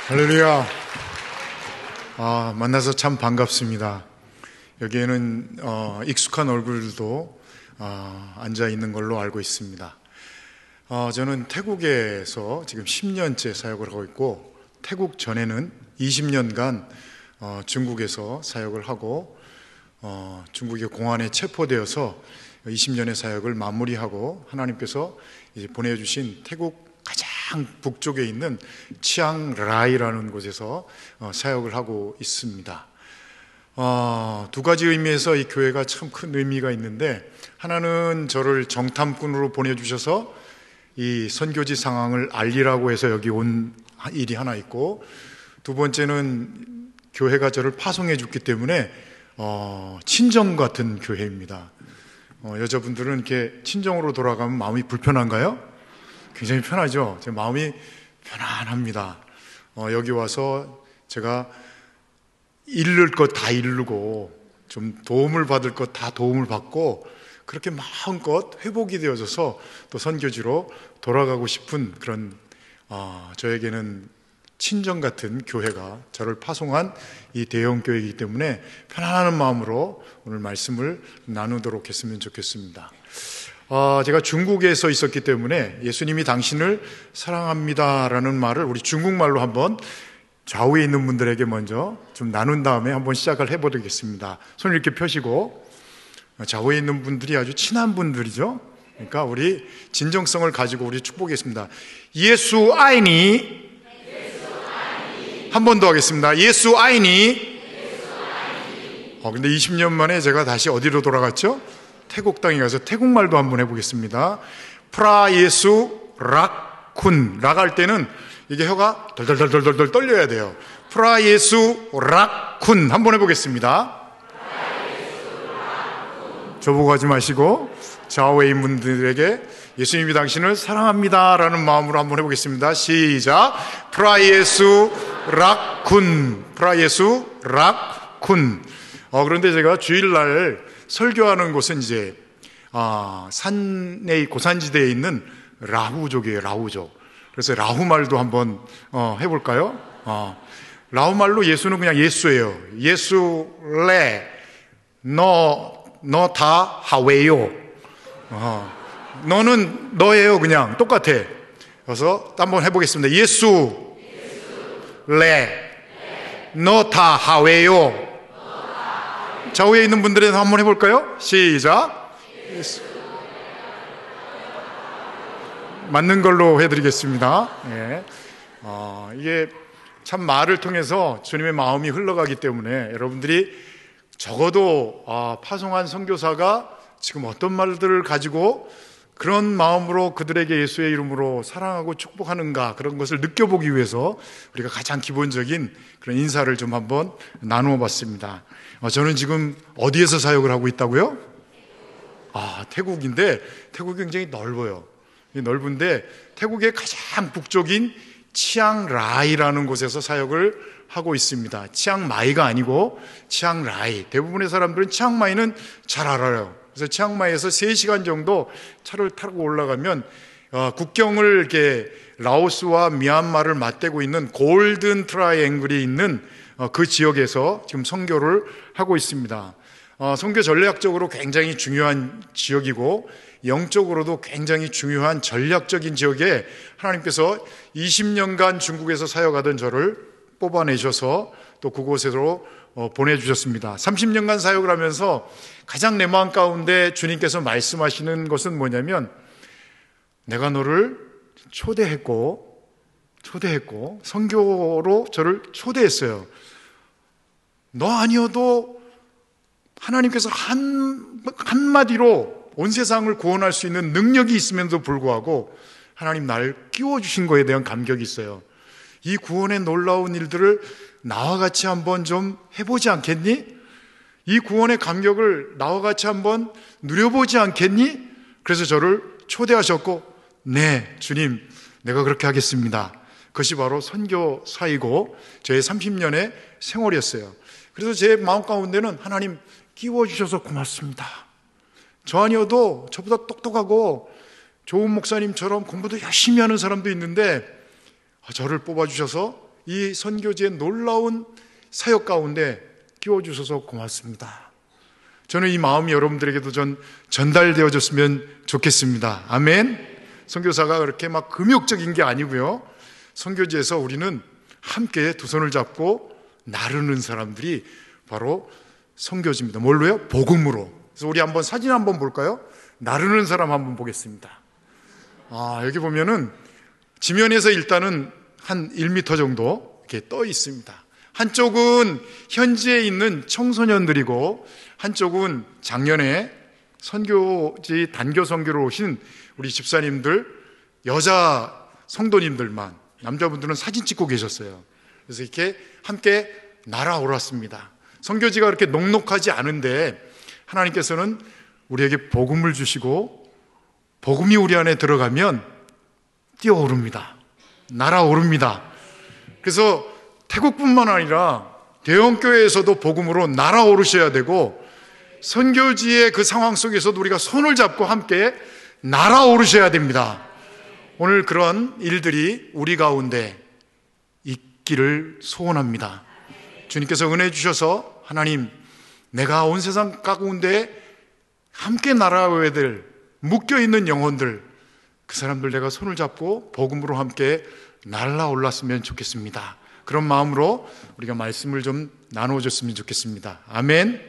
할렐루야. 만나서 참 반갑습니다. 여기에는 익숙한 얼굴도 앉아 있는 걸로 알고 있습니다. 저는 태국에서 지금 10년째 사역을 하고 있고, 태국 전에는 20년간 중국에서 사역을 하고, 중국의 공안에 체포되어서 20년의 사역을 마무리하고 하나님께서 이제 보내주신 태국 가장 북쪽에 있는 치앙라이라는 곳에서 사역을 하고 있습니다. 두 가지 의미에서 이 교회가 참 큰 의미가 있는데, 하나는 저를 정탐꾼으로 보내주셔서 이 선교지 상황을 알리라고 해서 여기 온 일이 하나 있고, 두 번째는 교회가 저를 파송해 줬기 때문에 친정 같은 교회입니다. 여자분들은 이렇게 친정으로 돌아가면 마음이 불편한가요? 굉장히 편하죠. 제 마음이 편안합니다. 여기 와서 제가 잃을 것 다 잃고 좀 도움을 받을 것 다 도움을 받고, 그렇게 마음껏 회복이 되어져서 또 선교지로 돌아가고 싶은 그런 저에게는 친정 같은 교회가 저를 파송한 이 대형 교회이기 때문에 편안한 마음으로 오늘 말씀을 나누도록 했으면 좋겠습니다. 제가 중국에서 있었기 때문에 예수님이 당신을 사랑합니다라는 말을 우리 중국말로 한번 좌우에 있는 분들에게 먼저 좀 나눈 다음에 한번 시작을 해보겠습니다. 손을 이렇게 펴시고, 좌우에 있는 분들이 아주 친한 분들이죠. 그러니까 우리 진정성을 가지고 우리 축복하겠습니다. 예수 아이니. 한 번 더 하겠습니다. 예수 아이니. 근데 20년 만에 제가 다시 어디로 돌아갔죠? 태국 땅에 가서 태국말도 한번 해보겠습니다. 프라 예수 락쿤. 락 할 때는 이게 혀가 덜덜덜덜덜 떨려야 돼요. 프라 예수 락쿤. 한번 해보겠습니다. 저보고 하지 마시고 좌우에 분들에게 예수님이 당신을 사랑합니다 라는 마음으로 한번 해보겠습니다. 시작. 프라 예수 락쿤. 프라 예수 락쿤. 그런데 제가 주일날 설교하는 곳은 이제 산의 고산지대에 있는 라후족이에요. 라후족. 그래서 라후말도 한번 해볼까요? 라후말로 예수는 그냥 예수예요. 예수 레 너 다 하웨요. 너는 너예요. 그냥 똑같아. 그래서 한번 해보겠습니다. 예수 레 너 다 하웨요. 좌우에 있는 분들은 한번 해볼까요? 시작. 맞는 걸로 해드리겠습니다. 예. 이게 참 말을 통해서 주님의 마음이 흘러가기 때문에 여러분들이 적어도 파송한 선교사가 지금 어떤 말들을 가지고 그런 마음으로 그들에게 예수의 이름으로 사랑하고 축복하는가, 그런 것을 느껴보기 위해서 우리가 가장 기본적인 그런 인사를 좀 한번 나누어 봤습니다. 저는 지금 어디에서 사역을 하고 있다고요? 태국인데, 태국이 굉장히 넓어요. 넓은데 태국의 가장 북쪽인 치앙라이라는 곳에서 사역을 하고 있습니다. 치앙마이가 아니고 치앙라이. 대부분의 사람들은 치앙마이는 잘 알아요. 그래서 치앙마이에서 3시간 정도 차를 타고 올라가면 국경을 이렇게 라오스와 미얀마를 맞대고 있는 골든 트라이앵글이 있는 그 지역에서 지금 선교를 하고 있습니다. 선교 전략적으로 굉장히 중요한 지역이고 영적으로도 굉장히 중요한 전략적인 지역에 하나님께서 20년간 중국에서 사역하던 저를 뽑아내셔서 또 그곳으로 보내주셨습니다. 30년간 사역을 하면서 가장 내 마음 가운데 주님께서 말씀하시는 것은 뭐냐면, 내가 너를 초대했고 선교로 저를 초대했어요. 너 아니어도 하나님께서 한마디로 온 세상을 구원할 수 있는 능력이 있음에도 불구하고 하나님 나를 끼워주신 거에 대한 감격이 있어요. 이 구원의 놀라운 일들을 나와 같이 한번 좀 해보지 않겠니? 이 구원의 감격을 나와 같이 한번 누려보지 않겠니? 그래서 저를 초대하셨고, 네, 주님, 내가 그렇게 하겠습니다. 그것이 바로 선교사이고 저의 30년의 생활이었어요. 그래서 제 마음 가운데는 하나님 끼워주셔서 고맙습니다. 저 아니어도 저보다 똑똑하고 좋은 목사님처럼 공부도 열심히 하는 사람도 있는데 저를 뽑아주셔서 이 선교지의 놀라운 사역 가운데 끼워주셔서 고맙습니다. 저는 이 마음이 여러분들에게도 전달되어졌으면 좋겠습니다. 아멘. 선교사가 그렇게 막 금욕적인 게 아니고요, 선교지에서 우리는 함께 두 손을 잡고 나르는 사람들이 바로 선교지입니다. 뭘로요? 복음으로. 그래서 우리 한번 사진 한번 볼까요? 나르는 사람 한번 보겠습니다. 여기 보면은 지면에서 일단은 한 1m 정도 이렇게 떠 있습니다. 한쪽은 현지에 있는 청소년들이고 한쪽은 작년에 선교지 단교 선교로 오신 우리 집사님들, 여자 성도님들만, 남자분들은 사진 찍고 계셨어요. 그래서 이렇게 함께 날아올랐습니다. 선교지가 그렇게 녹록하지 않은데 하나님께서는 우리에게 복음을 주시고 복음이 우리 안에 들어가면 뛰어오릅니다. 날아오릅니다. 그래서 태국뿐만 아니라 대형교회에서도 복음으로 날아오르셔야 되고, 선교지의 그 상황 속에서도 우리가 손을 잡고 함께 날아오르셔야 됩니다. 오늘 그런 일들이 우리 가운데 있기를 소원합니다. 주님께서 은혜 주셔서, 하나님, 내가 온 세상 가운데 함께 날아오야 될 묶여있는 영혼들, 그 사람들 내가 손을 잡고 복음으로 함께 날아올랐으면 좋겠습니다. 그런 마음으로 우리가 말씀을 좀 나눠줬으면 좋겠습니다. 아멘.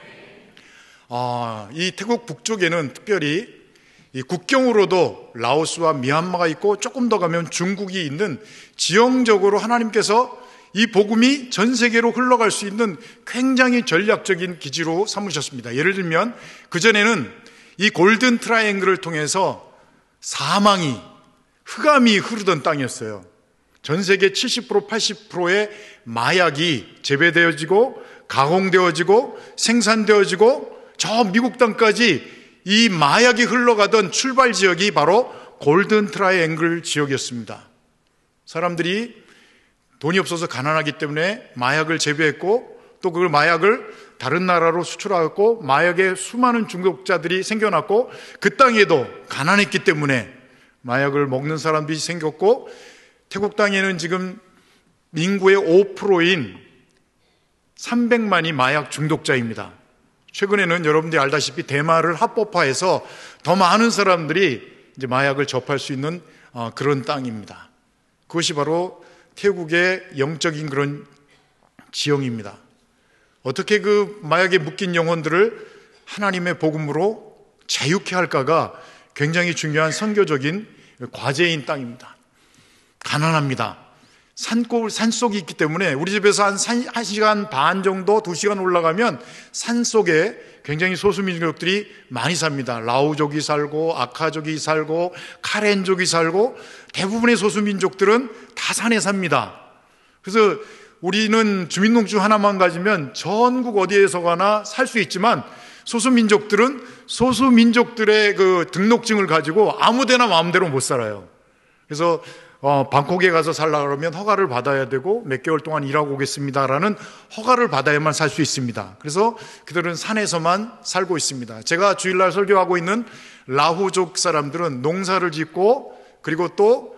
이 태국 북쪽에는 특별히 이 국경으로도 라오스와 미얀마가 있고 조금 더 가면 중국이 있는, 지형적으로 하나님께서 이 복음이 전 세계로 흘러갈 수 있는 굉장히 전략적인 기지로 삼으셨습니다. 예를 들면 그전에는 이 골든 트라이앵글을 통해서 사망이, 흑암이 흐르던 땅이었어요. 전 세계 70% 80%의 마약이 재배되어지고 가공되어지고 생산되어지고 저 미국 땅까지 이 마약이 흘러가던 출발 지역이 바로 골든 트라이앵글 지역이었습니다. 사람들이 돈이 없어서 가난하기 때문에 마약을 재배했고, 또 그 마약을 다른 나라로 수출하고 마약의 수많은 중독자들이 생겨났고, 그 땅에도 가난했기 때문에 마약을 먹는 사람들이 생겼고, 태국 땅에는 지금 인구의 5%인 300만이 마약 중독자입니다. 최근에는 여러분들이 알다시피 대마를 합법화해서 더 많은 사람들이 이제 마약을 접할 수 있는 그런 땅입니다. 그것이 바로 태국의 영적인 그런 지형입니다. 어떻게 그 마약에 묶인 영혼들을 하나님의 복음으로 자유케 할까가 굉장히 중요한 선교적인 과제인 땅입니다. 가난합니다. 산속이 있기 때문에 우리 집에서 한 1시간 반 정도, 2시간 올라가면 산속에 굉장히 소수민족들이 많이 삽니다. 라오족이 살고 아카족이 살고 카렌족이 살고, 대부분의 소수민족들은 다 산에 삽니다. 그래서 우리는 주민등록증 하나만 가지면 전국 어디에서 가나 살 수 있지만, 소수민족들은 소수민족들의 그 등록증을 가지고 아무데나 마음대로 못 살아요. 그래서 방콕에 가서 살려고 그러면 허가를 받아야 되고, 몇 개월 동안 일하고 오겠습니다라는 허가를 받아야만 살 수 있습니다. 그래서 그들은 산에서만 살고 있습니다. 제가 주일날 설교하고 있는 라후족 사람들은 농사를 짓고, 그리고 또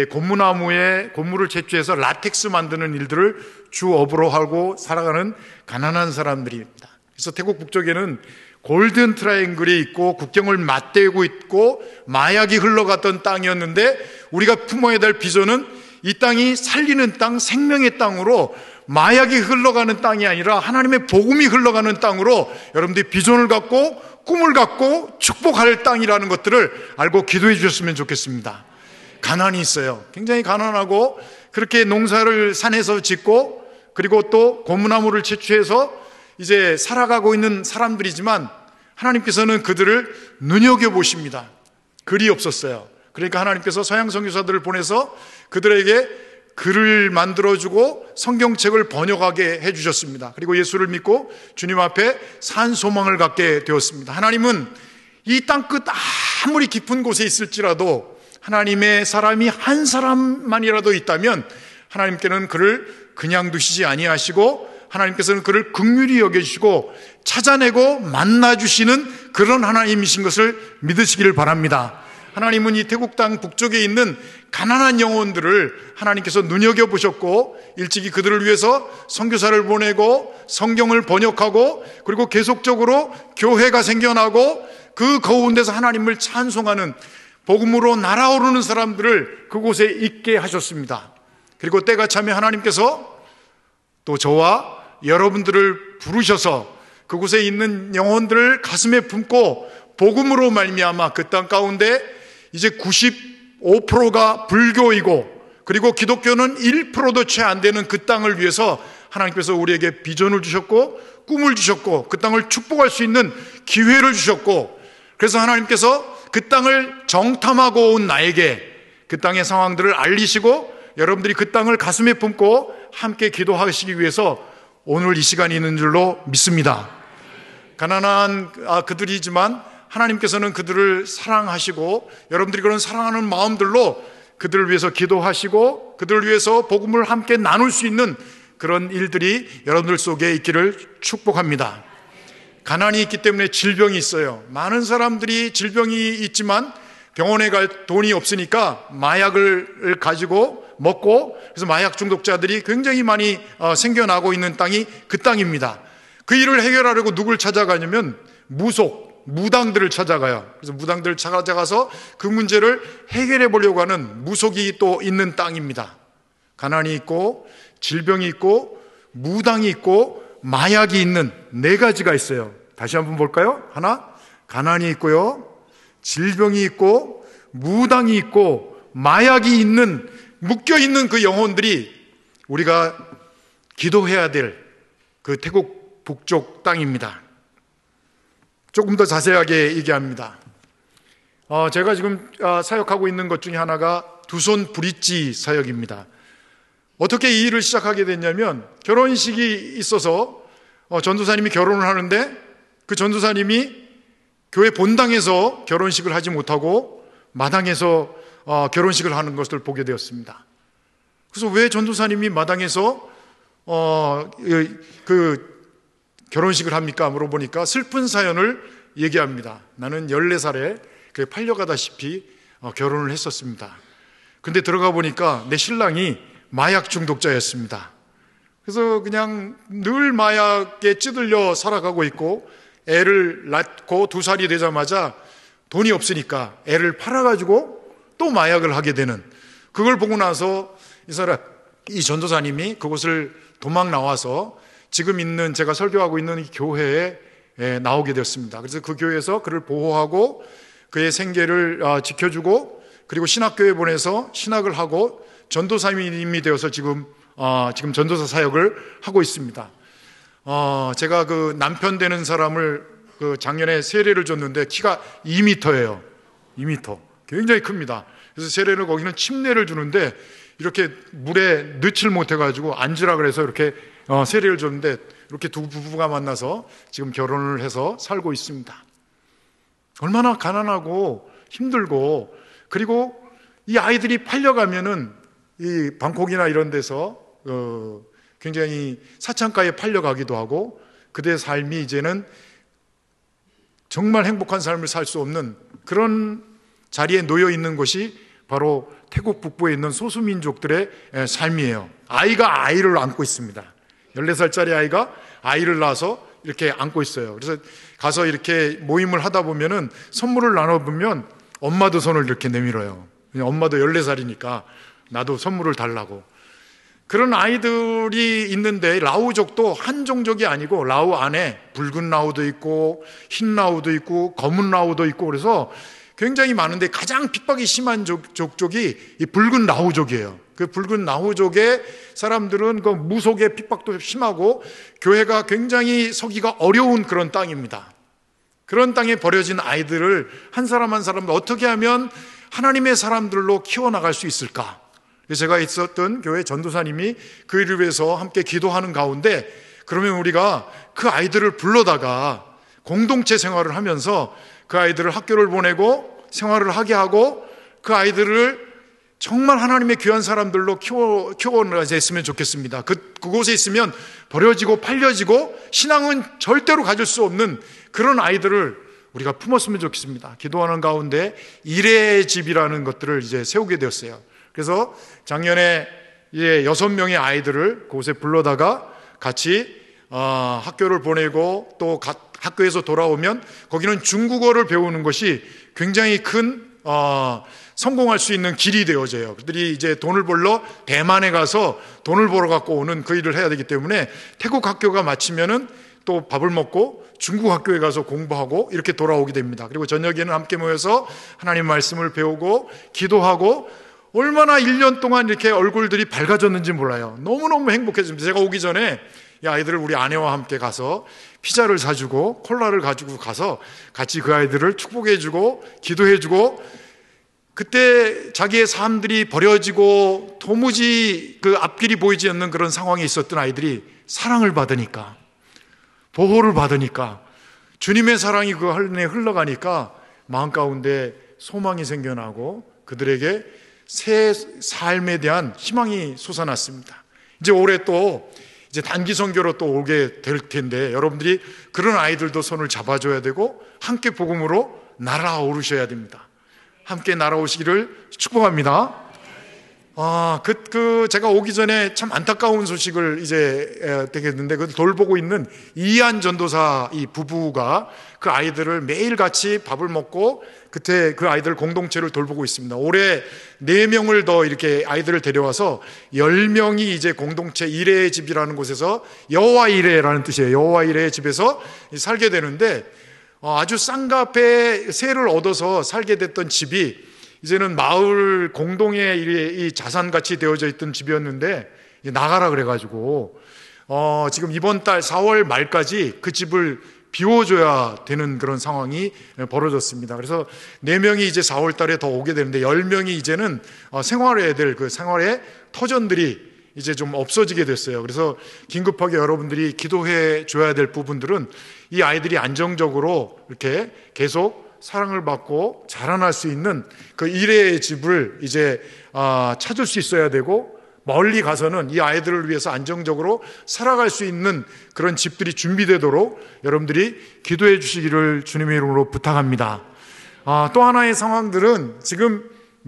고무를 채취해서 라텍스 만드는 일들을 주업으로 하고 살아가는 가난한 사람들입니다. 그래서 태국 북쪽에는 골든 트라이앵글이 있고 국경을 맞대고 있고 마약이 흘러갔던 땅이었는데, 우리가 품어야 될 비전은 이 땅이 살리는 땅, 생명의 땅으로, 마약이 흘러가는 땅이 아니라 하나님의 복음이 흘러가는 땅으로 여러분들이 비전을 갖고 꿈을 갖고 축복할 땅이라는 것들을 알고 기도해 주셨으면 좋겠습니다. 가난이 있어요. 굉장히 가난하고, 그렇게 농사를 산에서 짓고, 그리고 또 고무나무를 채취해서 이제 살아가고 있는 사람들이지만, 하나님께서는 그들을 눈여겨보십니다. 글이 없었어요. 그러니까 하나님께서 서양 선교사들을 보내서 그들에게 글을 만들어주고 성경책을 번역하게 해주셨습니다. 그리고 예수를 믿고 주님 앞에 산 소망을 갖게 되었습니다. 하나님은 이 땅끝 아무리 깊은 곳에 있을지라도 하나님의 사람이 한 사람만이라도 있다면 하나님께는 그를 그냥 두시지 아니하시고, 하나님께서는 그를 긍휼히 여겨주시고 찾아내고 만나주시는 그런 하나님이신 것을 믿으시기를 바랍니다. 하나님은 이 태국 땅 북쪽에 있는 가난한 영혼들을 하나님께서 눈여겨보셨고 일찍이 그들을 위해서 선교사를 보내고 성경을 번역하고 그리고 계속적으로 교회가 생겨나고 그 가운데서 하나님을 찬송하는 복음으로 날아오르는 사람들을 그곳에 있게 하셨습니다. 그리고 때가 차면 하나님께서 또 저와 여러분들을 부르셔서 그곳에 있는 영혼들을 가슴에 품고 복음으로 말미암아 그 땅 가운데 이제 95%가 불교이고 그리고 기독교는 1%도 채 안 되는 그 땅을 위해서 하나님께서 우리에게 비전을 주셨고 꿈을 주셨고 그 땅을 축복할 수 있는 기회를 주셨고 그래서 하나님께서 그 땅을 정탐하고 온 나에게 그 땅의 상황들을 알리시고 여러분들이 그 땅을 가슴에 품고 함께 기도하시기 위해서 오늘 이 시간이 있는 줄로 믿습니다. 가난한 그들이지만 하나님께서는 그들을 사랑하시고 여러분들이 그런 사랑하는 마음들로 그들을 위해서 기도하시고 그들을 위해서 복음을 함께 나눌 수 있는 그런 일들이 여러분들 속에 있기를 축복합니다. 가난이 있기 때문에 질병이 있어요. 많은 사람들이 질병이 있지만 병원에 갈 돈이 없으니까 마약을 가지고 먹고 그래서 마약 중독자들이 굉장히 많이 생겨나고 있는 땅이 그 땅입니다. 그 일을 해결하려고 누굴 찾아가냐면 무당들을 찾아가요. 그래서 무당들을 찾아가서 그 문제를 해결해 보려고 하는 무속이 또 있는 땅입니다. 가난이 있고 질병이 있고 무당이 있고 마약이 있는 네 가지가 있어요. 다시 한번 볼까요? 하나, 가난이 있고요, 질병이 있고 무당이 있고 마약이 있는 묶여있는 그 영혼들이 우리가 기도해야 될 그 태국 북쪽 땅입니다. 조금 더 자세하게 얘기합니다. 제가 지금 사역하고 있는 것 중에 하나가 두손 브릿지 사역입니다. 어떻게 이 일을 시작하게 됐냐면 결혼식이 있어서 전도사님이 결혼을 하는데 그 전도사님이 교회 본당에서 결혼식을 하지 못하고 마당에서 결혼식을 하는 것을 보게 되었습니다. 그래서 왜 전도사님이 마당에서 그 결혼식을 합니까? 물어보니까 슬픈 사연을 얘기합니다. 나는 14살에 팔려가다시피 결혼을 했었습니다. 근데 들어가 보니까 내 신랑이 마약 중독자였습니다. 그래서 그냥 늘 마약에 찌들려 살아가고 있고 애를 낳고 2살이 되자마자 돈이 없으니까 애를 팔아가지고 또 마약을 하게 되는, 그걸 보고 나서 이 전도사님이 그곳을 도망 나와서 지금 있는 제가 설교하고 있는 이 교회에 나오게 되었습니다. 그래서 그 교회에서 그를 보호하고 그의 생계를 지켜주고 그리고 신학교에 보내서 신학을 하고 전도사님이 되어서 지금 전도사 사역을 하고 있습니다. 제가 그 남편 되는 사람을 작년에 세례를 줬는데 키가 2m예요. 2m. 굉장히 큽니다. 그래서 세례를 거기는 침례를 주는데 이렇게 물에 넣질 못해가지고 앉으라 그래서 이렇게 세례를 줬는데 이렇게 두 부부가 만나서 지금 결혼을 해서 살고 있습니다. 얼마나 가난하고 힘들고, 그리고 이 아이들이 팔려가면은 이 방콕이나 이런 데서 굉장히 사창가에 팔려가기도 하고 그들의 삶이 이제는 정말 행복한 삶을 살 수 없는 그런 자리에 놓여 있는 것이 바로 태국 북부에 있는 소수민족들의 삶이에요. 아이가 아이를 안고 있습니다. 14살짜리 아이가 아이를 낳아서 이렇게 안고 있어요. 그래서 가서 이렇게 모임을 하다 보면은 선물을 나눠보면 엄마도 손을 이렇게 내밀어요. 엄마도 14살이니까 나도 선물을 달라고. 그런 아이들이 있는데 라우족도 한 종족이 아니고 라우 안에 붉은 라우도 있고 흰 라우도 있고 검은 라우도 있고 그래서 굉장히 많은데 가장 핍박이 심한 족족이 이 붉은 라우족이에요. 그 붉은 라우족의 사람들은 그 무속의 핍박도 심하고 교회가 굉장히 서기가 어려운 그런 땅입니다. 그런 땅에 버려진 아이들을 한 사람 한 사람 어떻게 하면 하나님의 사람들로 키워나갈 수 있을까? 제가 있었던 교회 전도사님이 그 일을 위해서 함께 기도하는 가운데 그러면 우리가 그 아이들을 불러다가 공동체 생활을 하면서 그 아이들을 학교를 보내고 생활을 하게 하고 그 아이들을 정말 하나님의 귀한 사람들로 키워냈으면 좋겠습니다. 그곳에 있으면 버려지고 팔려지고 신앙은 절대로 가질 수 없는 그런 아이들을 우리가 품었으면 좋겠습니다. 기도하는 가운데 일의 집이라는 것들을 이제 세우게 되었어요. 그래서 작년에 이제 6명의 아이들을 그곳에 불러다가 같이 학교를 보내고 또 학교에서 돌아오면 거기는 중국어를 배우는 것이 굉장히 큰 성공할 수 있는 길이 되어져요. 그들이 이제 돈을 벌러 대만에 가서 돈을 벌어 갖고 오는 그 일을 해야 되기 때문에 태국 학교가 마치면은 또 밥을 먹고 중국 학교에 가서 공부하고 이렇게 돌아오게 됩니다. 그리고 저녁에는 함께 모여서 하나님 말씀을 배우고 기도하고 얼마나 1년 동안 이렇게 얼굴들이 밝아졌는지 몰라요. 너무너무 행복해집니다. 제가 오기 전에 이 아이들을 우리 아내와 함께 가서 피자를 사주고 콜라를 가지고 가서 같이 그 아이들을 축복해주고 기도해주고, 그때 자기의 삶들이 버려지고 도무지 그 앞길이 보이지 않는 그런 상황에 있었던 아이들이 사랑을 받으니까, 보호를 받으니까, 주님의 사랑이 그 안에 흘러가니까 마음 가운데 소망이 생겨나고 그들에게 새 삶에 대한 희망이 솟아났습니다. 이제 올해 또 이제 단기 선교로 또 오게 될 텐데 여러분들이 그런 아이들도 손을 잡아줘야 되고 함께 복음으로 날아오르셔야 됩니다. 함께 날아오시기를 축복합니다. 제가 오기 전에 참 안타까운 소식을 이제 되겠는데, 그 돌보고 있는 이한 전도사 이 부부가 그 아이들을 매일 같이 밥을 먹고 그때 그 아이들 공동체를 돌보고 있습니다. 올해 4명을 더 이렇게 아이들을 데려와서 10명이 이제 공동체 이레의 집이라는 곳에서, 여호와 이레라는 뜻이에요. 여호와 이레의 집에서 살게 되는데, 아주 쌍갑에 세를 얻어서 살게 됐던 집이 이제는 마을 공동의 이 자산같이 되어져 있던 집이었는데 나가라 그래가지고 지금 이번 달 4월 말까지 그 집을 비워줘야 되는 그런 상황이 벌어졌습니다. 그래서 4명이 이제 4월 달에 더 오게 되는데 10명이 이제는 생활해야 될 그 생활의 터전들이 이제 좀 없어지게 됐어요. 그래서 긴급하게 여러분들이 기도해 줘야 될 부분들은 이 아이들이 안정적으로 이렇게 계속 사랑을 받고 자라날 수 있는 그 일의 집을 이제 찾을 수 있어야 되고, 멀리 가서는 이 아이들을 위해서 안정적으로 살아갈 수 있는 그런 집들이 준비되도록 여러분들이 기도해 주시기를 주님의 이름으로 부탁합니다. 또 하나의 상황들은 지금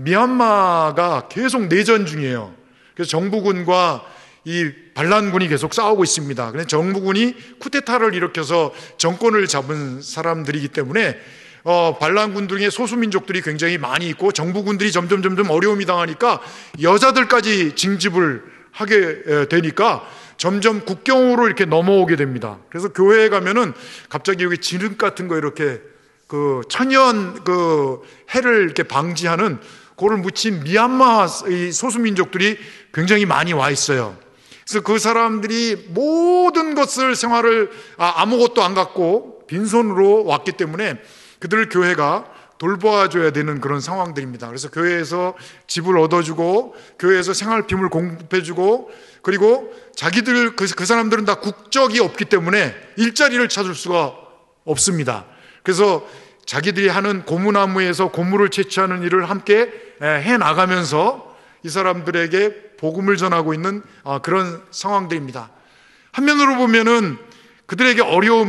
미얀마가 계속 내전 중이에요. 그래서 정부군과 이 반란군이 계속 싸우고 있습니다. 그래서 정부군이 쿠데타를 일으켜서 정권을 잡은 사람들이기 때문에 반란군 중에 소수민족들이 굉장히 많이 있고 정부군들이 점점 어려움이 당하니까 여자들까지 징집을 하게 되니까 점점 국경으로 이렇게 넘어오게 됩니다. 그래서 교회에 가면은 갑자기 여기 진흙 같은 거 이렇게 그 천연 그 해를 이렇게 방지하는 그걸 묻힌 미얀마 소수민족들이 굉장히 많이 와 있어요. 그래서 그 사람들이 모든 것을 생활을 아무것도 안 갖고 빈손으로 왔기 때문에 그들을 교회가 돌보아줘야 되는 그런 상황들입니다. 그래서 교회에서 집을 얻어주고 교회에서 생활비를 공급해주고, 그리고 자기들 그 사람들은 다 국적이 없기 때문에 일자리를 찾을 수가 없습니다. 그래서 자기들이 하는 고무나무에서 고무를 채취하는 일을 함께 해나가면서 이 사람들에게 복음을 전하고 있는 그런 상황들입니다. 한면으로 보면은 그들에게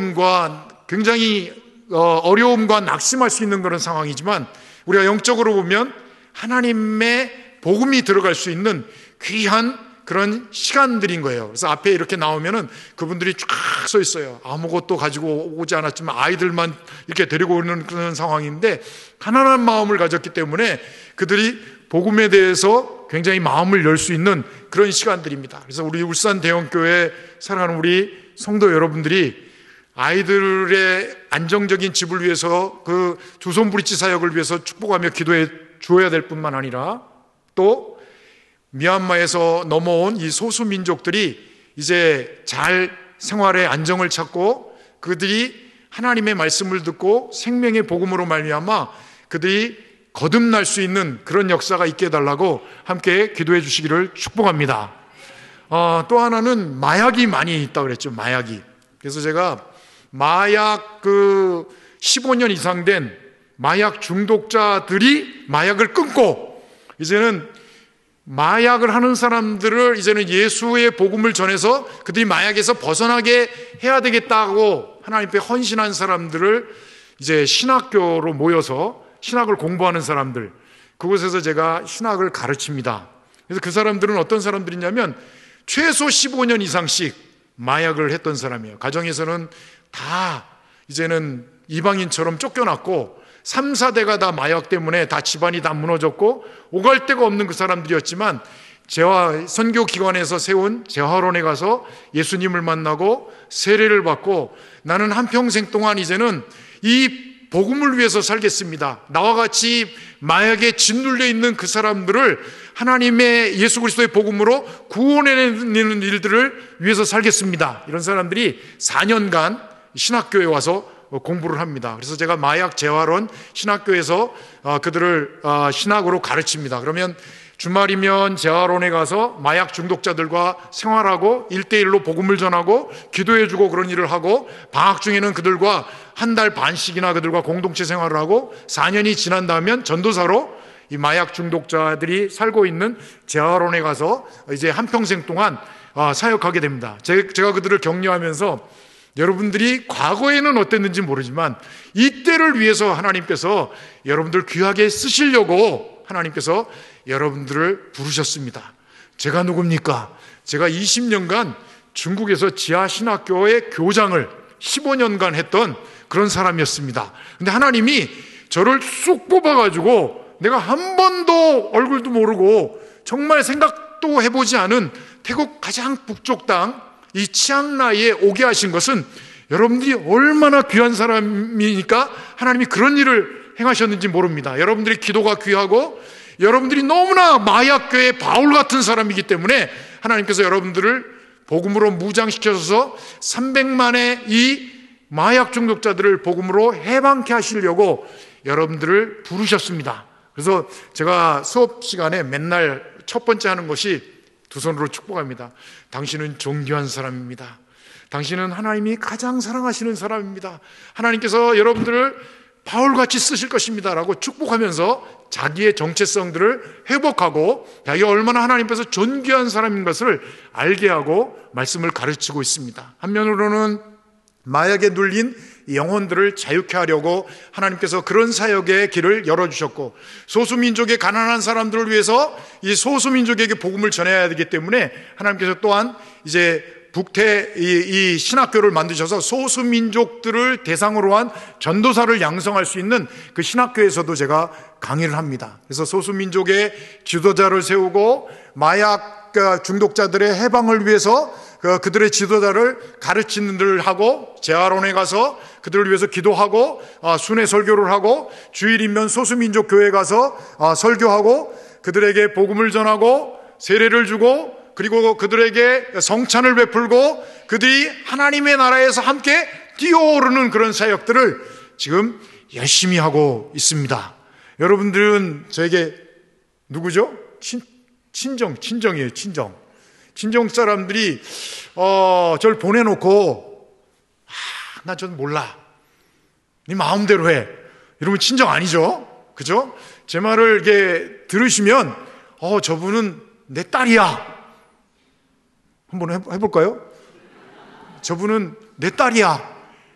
어려움과 낙심할 수 있는 그런 상황이지만, 우리가 영적으로 보면 하나님의 복음이 들어갈 수 있는 귀한 그런 시간들인 거예요. 그래서 앞에 이렇게 나오면은 그분들이 쫙 서 있어요. 아무것도 가지고 오지 않았지만 아이들만 이렇게 데리고 오는 그런 상황인데, 가난한 마음을 가졌기 때문에 그들이 복음에 대해서 굉장히 마음을 열 수 있는 그런 시간들입니다. 그래서 우리 울산 대형교회 사랑하는 우리 성도 여러분들이 아이들의 안정적인 집을 위해서 그 두손브릿지 사역을 위해서 축복하며 기도해 주어야 될 뿐만 아니라, 또 미얀마에서 넘어온 이 소수민족들이 이제 잘 생활의 안정을 찾고 그들이 하나님의 말씀을 듣고 생명의 복음으로 말미암아 그들이 거듭날 수 있는 그런 역사가 있게 해달라고 함께 기도해 주시기를 축복합니다. 또 하나는 마약이 많이 있다고 그랬죠. 마약이. 그래서 제가 마약 15년 이상 된 마약 중독자들이 마약을 끊고 이제는 마약을 하는 사람들을 이제는 예수의 복음을 전해서 그들이 마약에서 벗어나게 해야 되겠다고 하나님 앞에 헌신한 사람들을 이제 신학교로 모여서 신학을 공부하는 사람들, 그곳에서 제가 신학을 가르칩니다. 그래서 그 사람들은 어떤 사람들이냐면 최소 15년 이상씩 마약을 했던 사람이에요. 가정에서는 다 이제는 이방인처럼 쫓겨났고 3, 4대가 다 마약 때문에 다 집안이 다 무너졌고 오갈 데가 없는 그 사람들이었지만 선교기관에서 세운 재활원에 가서 예수님을 만나고 세례를 받고 나는 한평생 동안 이제는 이 복음을 위해서 살겠습니다. 나와 같이 마약에 짓눌려 있는 그 사람들을 하나님의 예수 그리스도의 복음으로 구원해내는 일들을 위해서 살겠습니다. 이런 사람들이 4년간 신학교에 와서 공부를 합니다. 그래서 제가 마약 재활원 신학교에서 그들을 신학으로 가르칩니다. 그러면 주말이면 재활원에 가서 마약 중독자들과 생활하고 1대1로 복음을 전하고 기도해주고 그런 일을 하고 방학 중에는 그들과 한 달 반씩이나 그들과 공동체 생활을 하고 4년이 지난 다음에 전도사로 이 마약 중독자들이 살고 있는 재활원에 가서 이제 한평생 동안 사역하게 됩니다. 제가 그들을 격려하면서 여러분들이 과거에는 어땠는지 모르지만 이때를 위해서 하나님께서 여러분들 귀하게 쓰시려고 하나님께서 여러분들을 부르셨습니다. 제가 누굽니까? 제가 20년간 중국에서 지하신학교의 교장을 15년간 했던 그런 사람이었습니다. 근데 하나님이 저를 쑥 뽑아가지고 내가 한 번도 얼굴도 모르고 정말 생각도 해보지 않은 태국 가장 북쪽 땅 이 치앙라이에 오게 하신 것은 여러분들이 얼마나 귀한 사람이니까 하나님이 그런 일을 행하셨는지 모릅니다. 여러분들이 기도가 귀하고 여러분들이 너무나 마약교의 바울 같은 사람이기 때문에 하나님께서 여러분들을 복음으로 무장시켜서 300만의 이 마약 중독자들을 복음으로 해방케 하시려고 여러분들을 부르셨습니다. 그래서 제가 수업 시간에 맨날 첫 번째 하는 것이 두 손으로 축복합니다. 당신은 존귀한 사람입니다. 당신은 하나님이 가장 사랑하시는 사람입니다. 하나님께서 여러분들을 바울같이 쓰실 것입니다 라고 축복하면서 자기의 정체성들을 회복하고 자기가 얼마나 하나님께서 존귀한 사람인 것을 알게 하고 말씀을 가르치고 있습니다. 한면으로는 마약에 눌린 영혼들을 자유케 하려고 하나님께서 그런 사역의 길을 열어주셨고 소수민족의 가난한 사람들을 위해서 이 소수민족에게 복음을 전해야 되기 때문에 하나님께서 또한 이제 북태 이 신학교를 만드셔서 소수민족들을 대상으로 한 전도사를 양성할 수 있는 그 신학교에서도 제가 강의를 합니다. 그래서 소수민족의 지도자를 세우고 마약 중독자들의 해방을 위해서 그들의 지도자를 가르치는 일을 하고 재활원에 가서 그들을 위해서 기도하고 순회 설교를 하고 주일이면 소수민족 교회에 가서 설교하고 그들에게 복음을 전하고 세례를 주고 그리고 그들에게 성찬을 베풀고 그들이 하나님의 나라에서 함께 뛰어오르는 그런 사역들을 지금 열심히 하고 있습니다. 여러분들은 저에게 누구죠? 친정이에요. 친정 사람들이 저를 보내놓고 나 전 몰라. 네 마음대로 해. 이러면 친정 아니죠? 그죠? 제 말을 이렇게 들으시면 저분은 내 딸이야. 한번 해볼까요? 저분은 내 딸이야.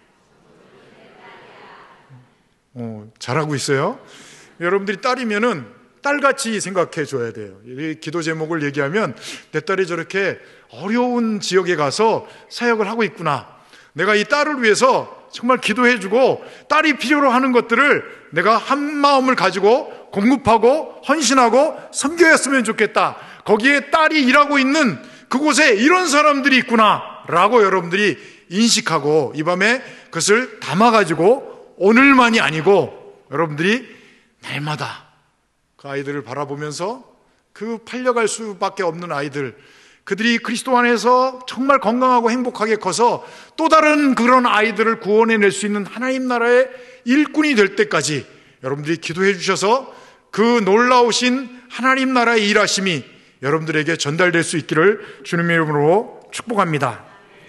잘하고 있어요. 여러분들이 딸이면은 딸같이 생각해 줘야 돼요. 이 기도 제목을 얘기하면 내 딸이 저렇게 어려운 지역에 가서 사역을 하고 있구나. 내가 이 딸을 위해서 정말 기도해 주고 딸이 필요로 하는 것들을 내가 한 마음을 가지고 공급하고 헌신하고 섬겨였으면 좋겠다. 거기에 딸이 일하고 있는 그곳에 이런 사람들이 있구나 라고 여러분들이 인식하고 이 밤에 그것을 담아가지고 오늘만이 아니고 여러분들이 날마다 그 아이들을 바라보면서 그 팔려갈 수밖에 없는 아이들, 그들이 그리스도 안에서 정말 건강하고 행복하게 커서 또 다른 그런 아이들을 구원해낼 수 있는 하나님 나라의 일꾼이 될 때까지 여러분들이 기도해 주셔서 그 놀라우신 하나님 나라의 일하심이 여러분들에게 전달될 수 있기를 주님의 이름으로 축복합니다.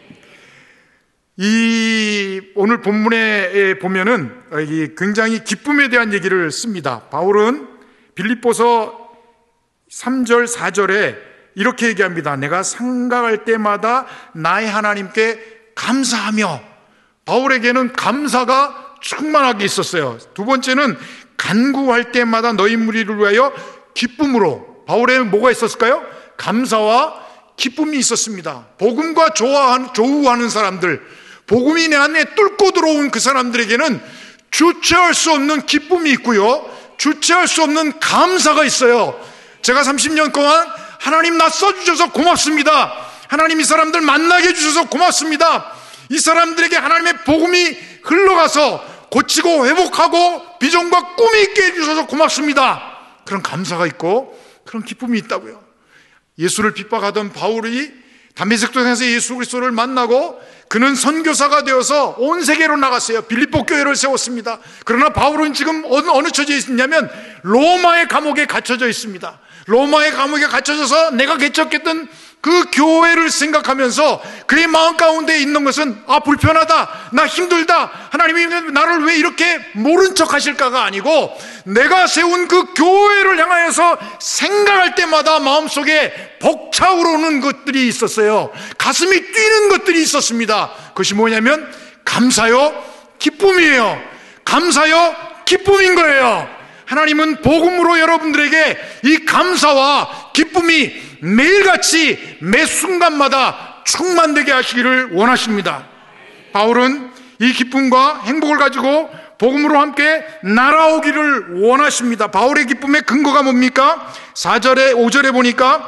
이 오늘 본문에 보면은 굉장히 기쁨에 대한 얘기를 씁니다. 바울은 빌립보서 3절 4절에 이렇게 얘기합니다. 내가 생각할 때마다 나의 하나님께 감사하며, 바울에게는 감사가 충만하게 있었어요. 두 번째는 간구할 때마다 너희 무리를 위하여 기쁨으로. 바울에는 뭐가 있었을까요? 감사와 기쁨이 있었습니다. 복음과 조우하는 사람들, 복음이 내 안에 뚫고 들어온 그 사람들에게는 주체할 수 없는 기쁨이 있고요, 주체할 수 없는 감사가 있어요. 제가 30년 동안 하나님 나 써주셔서 고맙습니다. 하나님 이 사람들 만나게 해주셔서 고맙습니다. 이 사람들에게 하나님의 복음이 흘러가서 고치고 회복하고 비전과 꿈이 있게 해주셔서 고맙습니다. 그런 감사가 있고 그런 기쁨이 있다고요. 예수를 핍박하던 바울이 담메섹 도상에서 예수 그리스도를 만나고 그는 선교사가 되어서 온 세계로 나갔어요. 빌립보 교회를 세웠습니다. 그러나 바울은 지금 어느 처지에 있냐면 로마의 감옥에 갇혀져 있습니다. 로마의 감옥에 갇혀져서 내가 개척했던 그 교회를 생각하면서 그의 마음 가운데 있는 것은 불편하다, 나 힘들다, 하나님이 나를 왜 이렇게 모른 척 하실까가 아니고 내가 세운 그 교회를 향하여서 생각할 때마다 마음속에 벅차오르는 것들이 있었어요. 가슴이 뛰는 것들이 있었습니다. 그것이 뭐냐면 감사요, 기쁨이에요. 감사요, 기쁨인 거예요. 하나님은 복음으로 여러분들에게 이 감사와 기쁨이 매일같이 매 순간마다 충만되게 하시기를 원하십니다. 바울은 이 기쁨과 행복을 가지고 복음으로 함께 날아오기를 원하십니다. 바울의 기쁨의 근거가 뭡니까? 4절에 5절에 보니까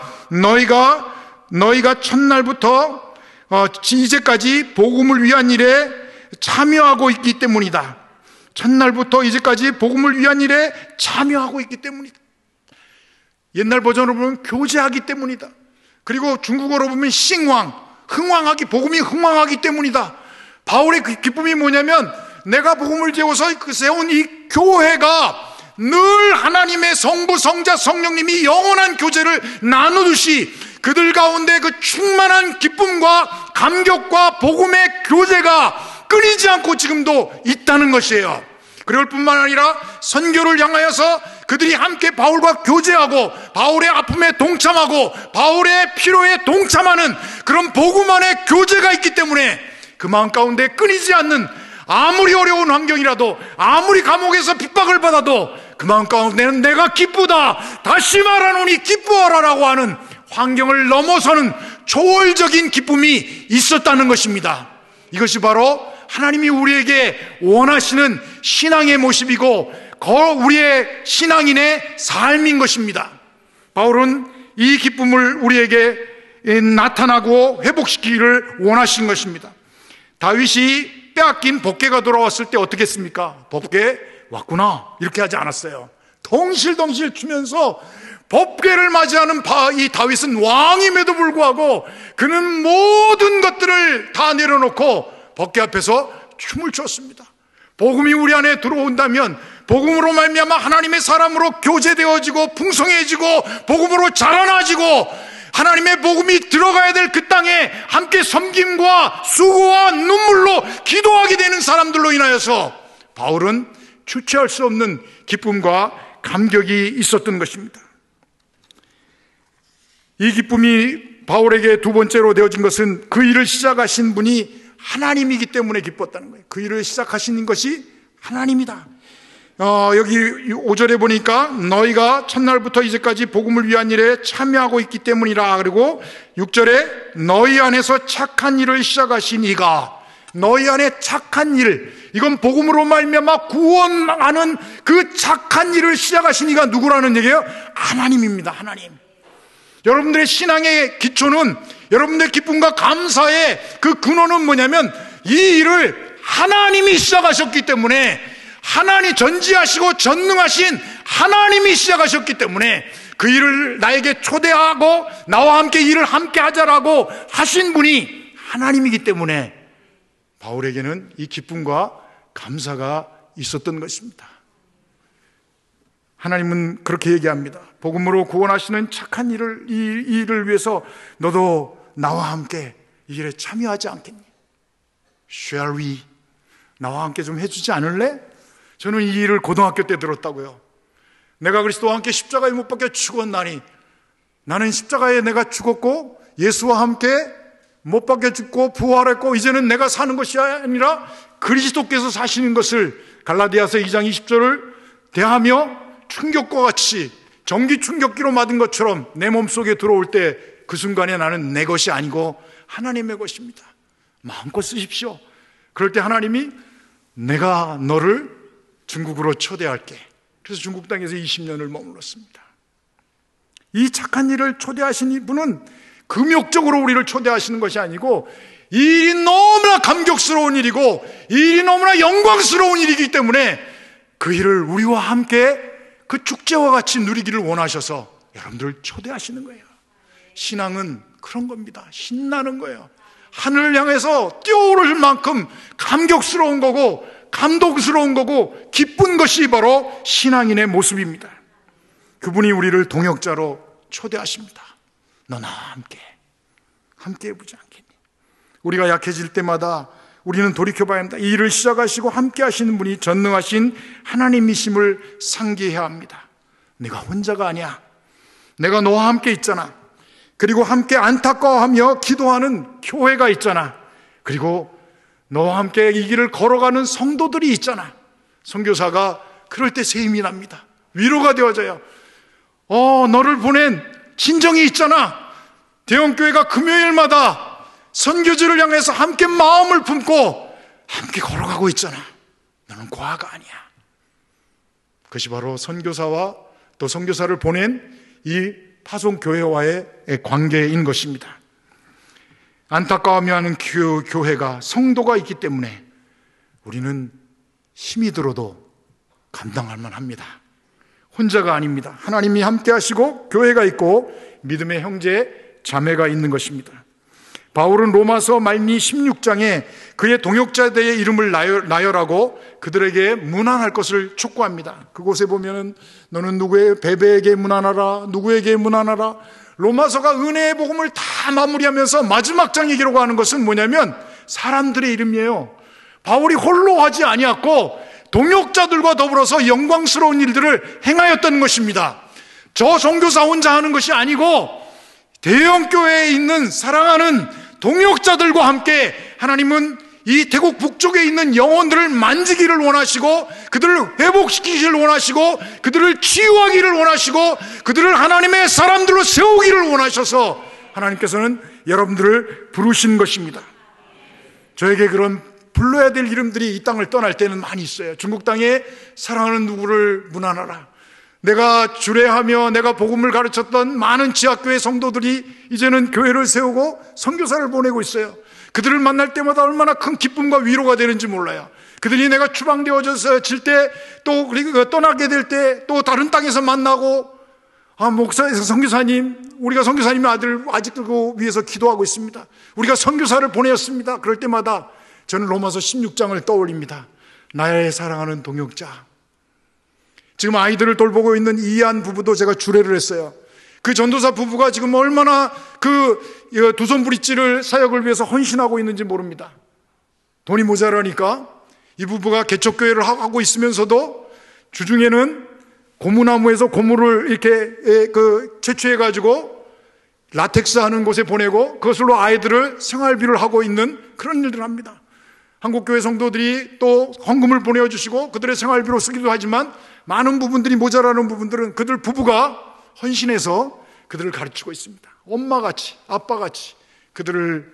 너희가 첫날부터 이제까지 복음을 위한 일에 참여하고 있기 때문이다. 첫날부터 이제까지 복음을 위한 일에 참여하고 있기 때문이다. 옛날 버전으로 보면 교제하기 때문이다. 그리고 중국어로 보면 싱황, 흥왕하기, 복음이 흥왕하기 때문이다. 바울의 그 기쁨이 뭐냐면 내가 복음을 세워서 세운 이 교회가 늘 하나님의 성부, 성자, 성령님이 영원한 교제를 나누듯이 그들 가운데 그 충만한 기쁨과 감격과 복음의 교제가 끊이지 않고 지금도 있다는 것이에요. 그럴 뿐만 아니라 선교를 향하여서 그들이 함께 바울과 교제하고 바울의 아픔에 동참하고 바울의 필요에 동참하는 그런 복음 안에 교제가 있기 때문에 그 마음 가운데 끊이지 않는, 아무리 어려운 환경이라도 아무리 감옥에서 핍박을 받아도 그 마음 가운데는 내가 기쁘다, 다시 말하노니 기뻐하라라고 하는 환경을 넘어서는 초월적인 기쁨이 있었다는 것입니다. 이것이 바로 하나님이 우리에게 원하시는 신앙의 모습이고 우리의 신앙인의 삶인 것입니다. 바울은 이 기쁨을 우리에게 나타나고 회복시키기를 원하신 것입니다. 다윗이 빼앗긴 복궤가 돌아왔을 때 어떻게 했습니까? 복궤 왔구나 이렇게 하지 않았어요. 덩실덩실 추면서 법궤를 맞이하는 이 다윗은 왕임에도 불구하고 그는 모든 것들을 다 내려놓고 법궤 앞에서 춤을 췄습니다. 복음이 우리 안에 들어온다면 복음으로 말미암아 하나님의 사람으로 교제되어지고 풍성해지고 복음으로 자라나지고 하나님의 복음이 들어가야 될 그 땅에 함께 섬김과 수고와 눈물로 기도하게 되는 사람들로 인하여서 바울은 주체할 수 없는 기쁨과 감격이 있었던 것입니다. 이 기쁨이 바울에게 두 번째로 되어진 것은 그 일을 시작하신 분이 하나님이기 때문에 기뻤다는 거예요. 그 일을 시작하신 것이 하나님이다. 여기 5절에 보니까 너희가 첫날부터 이제까지 복음을 위한 일에 참여하고 있기 때문이라. 그리고 6절에 너희 안에서 착한 일을 시작하신 이가, 너희 안에 착한 일, 이건 복음으로 말미암아 구원하는 그 착한 일을 시작하신 이가 누구라는 얘기예요? 하나님입니다. 하나님. 여러분들의 신앙의 기초는, 여러분들의 기쁨과 감사의 그 근원은 뭐냐면 이 일을 하나님이 시작하셨기 때문에, 하나님 전지하시고 전능하신 하나님이 시작하셨기 때문에 그 일을 나에게 초대하고 나와 함께 일을 함께 하자라고 하신 분이 하나님이기 때문에 바울에게는 이 기쁨과 감사가 있었던 것입니다. 하나님은 그렇게 얘기합니다. 복음으로 구원하시는 착한 일을, 이 일을 위해서 너도 나와 함께 이 일에 참여하지 않겠니? Shall we? 나와 함께 좀 해주지 않을래? 저는 이 일을 고등학교 때 들었다고요. 내가 그리스도와 함께 십자가에 못 박혀 죽었나니, 나는 십자가에 내가 죽었고 예수와 함께 못 박혀 죽고 부활했고 이제는 내가 사는 것이 아니라 그리스도께서 사시는 것을 갈라디아서 2장 20절을 대하며 충격과 같이 전기 충격기로 맞은 것처럼 내 몸속에 들어올 때 그 순간에 나는 내 것이 아니고 하나님의 것입니다. 마음껏 쓰십시오. 그럴 때 하나님이 내가 너를 중국으로 초대할게. 그래서 중국 땅에서 20년을 머물렀습니다. 이 착한 일을 초대하신 분은 금욕적으로 우리를 초대하시는 것이 아니고 이 일이 너무나 감격스러운 일이고 이 일이 너무나 영광스러운 일이기 때문에 그 일을 우리와 함께 그 축제와 같이 누리기를 원하셔서 여러분들을 초대하시는 거예요. 신앙은 그런 겁니다. 신나는 거예요. 하늘을 향해서 뛰어오를 만큼 감격스러운 거고 감동스러운 거고 기쁜 것이 바로 신앙인의 모습입니다. 그분이 우리를 동역자로 초대하십니다. 너나 함께 해보지 않겠니? 우리가 약해질 때마다 우리는 돌이켜봐야 합니다. 이 일을 시작하시고 함께 하시는 분이 전능하신 하나님이심을 상기해야 합니다. 내가 혼자가 아니야. 내가 너와 함께 있잖아. 그리고 함께 안타까워하며 기도하는 교회가 있잖아. 그리고 너와 함께 이 길을 걸어가는 성도들이 있잖아. 선교사가 그럴 때 새 힘이 납니다. 위로가 되어져요. 너를 보낸 친정이 있잖아. 대형교회가 금요일마다 선교지를 향해서 함께 마음을 품고 함께 걸어가고 있잖아. 너는 고아가 아니야. 그것이 바로 선교사와 또 선교사를 보낸 이 파송교회와의 관계인 것입니다. 안타까워하며 하는 교회가 성도가 있기 때문에 우리는 힘이 들어도 감당할 만합니다. 혼자가 아닙니다. 하나님이 함께 하시고 교회가 있고 믿음의 형제 자매가 있는 것입니다. 바울은 로마서 말미 16장에 그의 동역자들의 이름을 나열하고 그들에게 문안할 것을 촉구합니다. 그곳에 보면은 너는 누구의 베베에게 문안하라, 누구에게 문안하라. 로마서가 은혜의 복음을 다 마무리하면서 마지막 장에 기록하는 것은 뭐냐면 사람들의 이름이에요. 바울이 홀로 하지 아니었고 동역자들과 더불어서 영광스러운 일들을 행하였다는 것입니다. 저 선교사 혼자 하는 것이 아니고 대형교회에 있는 사랑하는 동역자들과 함께 하나님은 이 태국 북쪽에 있는 영혼들을 만지기를 원하시고 그들을 회복시키기를 원하시고 그들을 치유하기를 원하시고 그들을 하나님의 사람들로 세우기를 원하셔서 하나님께서는 여러분들을 부르신 것입니다. 저에게 그런 불러야 될 이름들이 이 땅을 떠날 때는 많이 있어요. 중국 땅에 사랑하는 누구를 문안하라. 내가 주례하며 내가 복음을 가르쳤던 많은 지하교회 성도들이 이제는 교회를 세우고 선교사를 보내고 있어요. 그들을 만날 때마다 얼마나 큰 기쁨과 위로가 되는지 몰라요. 그들이 내가 추방되어질 때 또 떠나게 될 때 또 다른 땅에서 만나고 목사에서 선교사님, 우리가 선교사님의 아들 아직도 위해서 기도하고 있습니다. 우리가 선교사를 보내었습니다. 그럴 때마다 저는 로마서 16장을 떠올립니다. 나의 사랑하는 동역자. 지금 아이들을 돌보고 있는 이한 부부도 제가 주례를 했어요. 그 전도사 부부가 지금 얼마나 그 두손 브릿지를 사역을 위해서 헌신하고 있는지 모릅니다. 돈이 모자라니까 이 부부가 개척교회를 하고 있으면서도 주중에는 고무나무에서 고무를 이렇게 채취해가지고 라텍스 하는 곳에 보내고 그것으로 아이들을 생활비를 하고 있는 그런 일들을 합니다. 한국교회 성도들이 또 헌금을 보내주시고 그들의 생활비로 쓰기도 하지만 많은 부분들이 모자라는 부분들은 그들 부부가 헌신해서 그들을 가르치고 있습니다. 엄마같이 아빠같이 그들을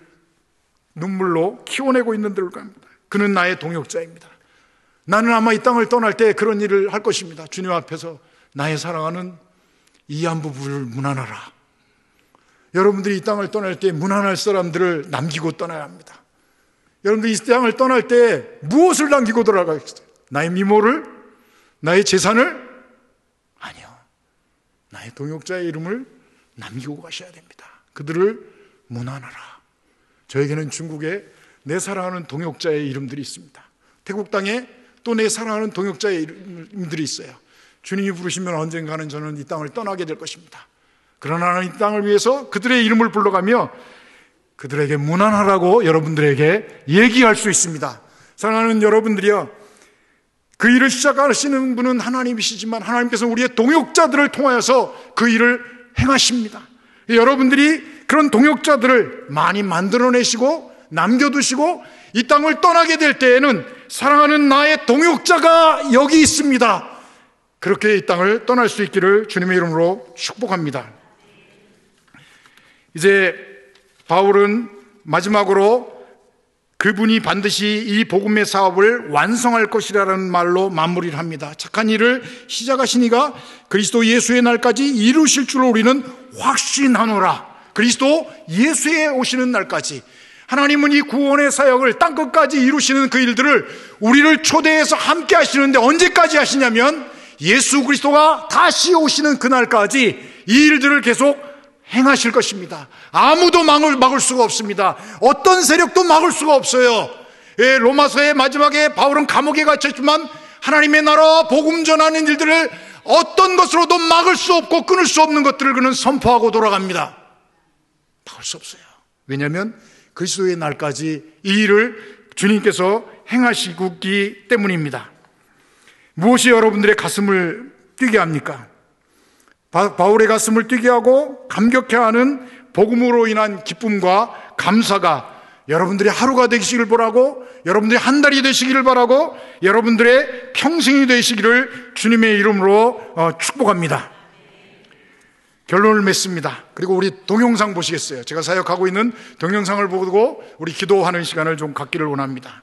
눈물로 키워내고 있는 들을 겁니다. 그는 나의 동역자입니다. 나는 아마 이 땅을 떠날 때 그런 일을 할 것입니다. 주님 앞에서 나의 사랑하는 이한 부부를 문안하라. 여러분들이 이 땅을 떠날 때 문안할 사람들을 남기고 떠나야 합니다. 여러분들이 이 땅을 떠날 때 무엇을 남기고 돌아가겠어요? 나의 미모를? 나의 재산을? 아니요. 나의 동역자의 이름을 남기고 가셔야 됩니다. 그들을 문안하라. 저에게는 중국에 내 사랑하는 동역자의 이름들이 있습니다. 태국 땅에 또 내 사랑하는 동역자의 이름들이 있어요. 주님이 부르시면 언젠가는 저는 이 땅을 떠나게 될 것입니다. 그러나 나는 이 땅을 위해서 그들의 이름을 불러가며 그들에게 문안하라고 여러분들에게 얘기할 수 있습니다. 사랑하는 여러분들이요, 그 일을 시작하시는 분은 하나님이시지만 하나님께서 우리의 동역자들을 통하여서 그 일을 행하십니다. 여러분들이 그런 동역자들을 많이 만들어내시고 남겨두시고 이 땅을 떠나게 될 때에는 사랑하는 나의 동역자가 여기 있습니다. 그렇게 이 땅을 떠날 수 있기를 주님의 이름으로 축복합니다. 이제 바울은 마지막으로 그분이 반드시 이 복음의 사업을 완성할 것이라는 말로 마무리를 합니다. 착한 일을 시작하신 이가 그리스도 예수의 날까지 이루실 줄로 우리는 확신하노라. 그리스도 예수의 오시는 날까지 하나님은 이 구원의 사역을 땅끝까지 이루시는 그 일들을 우리를 초대해서 함께 하시는데 언제까지 하시냐면 예수 그리스도가 다시 오시는 그날까지 이 일들을 계속 행하실 것입니다. 아무도 막을 수가 없습니다. 어떤 세력도 막을 수가 없어요. 로마서의 마지막에 바울은 감옥에 갇혔지만 하나님의 나라 복음 전하는 일들을 어떤 것으로도 막을 수 없고 끊을 수 없는 것들을 그는 선포하고 돌아갑니다. 막을 수 없어요. 왜냐하면 그리스도의 날까지 이 일을 주님께서 행하시기 때문입니다. 무엇이 여러분들의 가슴을 뛰게 합니까? 바울의 가슴을 뛰게 하고 감격해하는 복음으로 인한 기쁨과 감사가 여러분들의 하루가 되시길 바라고, 여러분들의 한 달이 되시기를 바라고, 여러분들의 평생이 되시기를 주님의 이름으로 축복합니다. 결론을 맺습니다. 그리고 우리 동영상 보시겠어요? 제가 사역하고 있는 동영상을 보고 우리 기도하는 시간을 좀 갖기를 원합니다.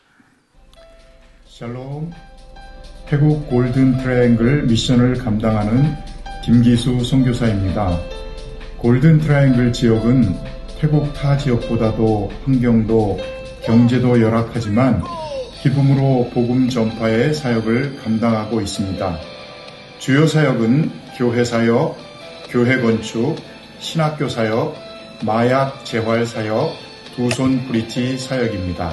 샬롬, 태국 골든 트라이앵글 미션을 감당하는 김기수 선교사입니다. 골든 트라이앵글 지역은 태국 타 지역보다도 환경도 경제도 열악하지만 기쁨으로 복음 전파의 사역을 감당하고 있습니다. 주요 사역은 교회 사역, 교회 건축, 신학교 사역, 마약 재활 사역, 두손 브릿지 사역입니다.